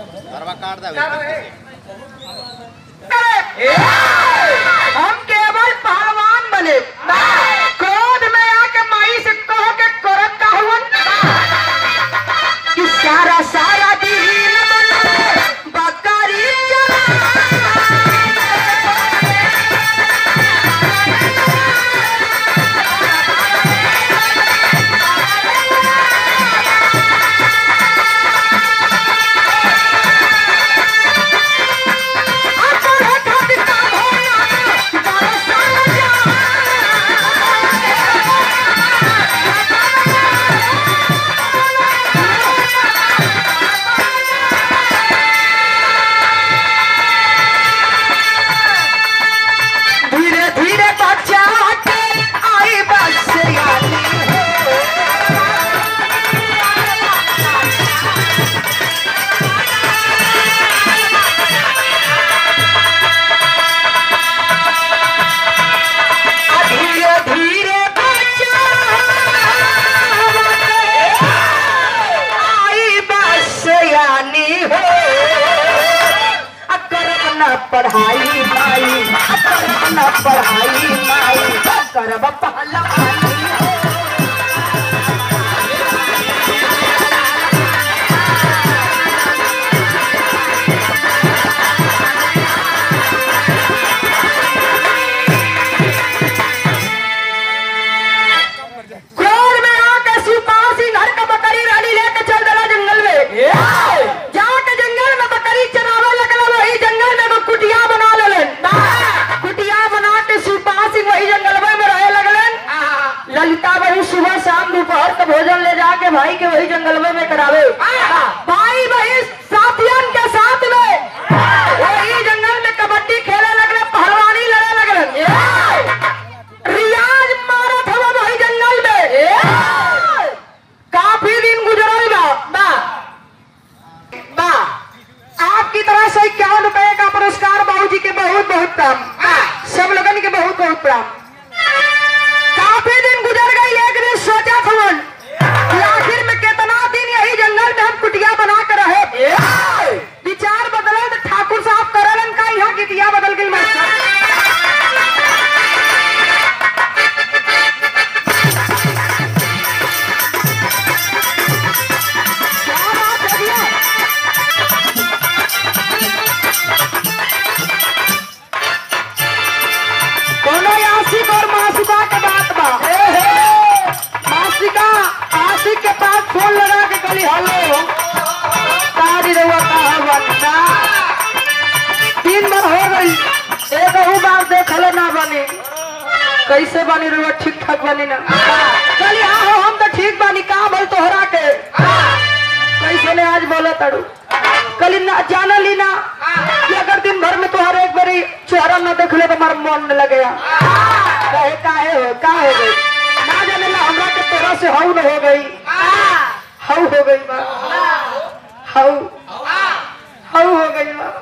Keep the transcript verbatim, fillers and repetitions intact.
हम केवल पहलवान बने, क्रोध में आके माई से कहो के करत का हुवन कि सारा सारा दिन बकरी पढ़ाई माई न पढ़ाई माई करब पहलवानी क्रोध में आके सिपाही सिंह घर का बकरी रानी लेके चल दला जंगल में। जाके जंगल में बकरी चरावे लगला, वही जंगल में कुटिया बना लेलन। कुटिया बना के सिपाही सिंह वही जंगल में रहे लगलन। ललिता वही सुबह शाम दोपहर का भोजन ले जाके भाई के वही जंगल में करावे। भाई वही साथियन के साथ में वही जंगल में कबड्डी खेले लगले, पहलवानी लड़े लगलन। रियाज मारत हवा वही जंगल में। काफी दिन गुजरल बा बा आपकी तरह से इक्यावन रुपए का पुरस्कार बाबूजी के बहुत बहुत प्रणाम, सब लोगन के बहुत बहुत प्रणाम। काफी दिन गुजर गई, एक दिन सोचा था आखिर में कितना दिन यही जंगल में हम कुटिया बना कर रहे। विचार बदले तो ठाकुर साहब करलन का यहाँ की दिया बदल गई। मास्टर और मासिका के बात बा। मासिका आशिक के पास फोन लगा के कली हेलो तारी रहुआ कहा बनना तीन बार हो गई, एक ही बार देखले ना बनी। कैसे बनी रहुआ? ठीक ठाक बनी ना? कली हाँ हो हम तो ठीक बनी। कहा बोल तोहरा के कैसे ने आज बोला तड़ू? कली ना जाना ली ना कि अगर दिन भर में तुहार एक बारी चेहरा न देखले तो हमारा मन न लगेगा। कहे काहे हो का हो गई ना जाने ला हमरा के तोरा से हाउ न हो गई, हाउ हो गई बा, हाउ हाउ हो गई बा।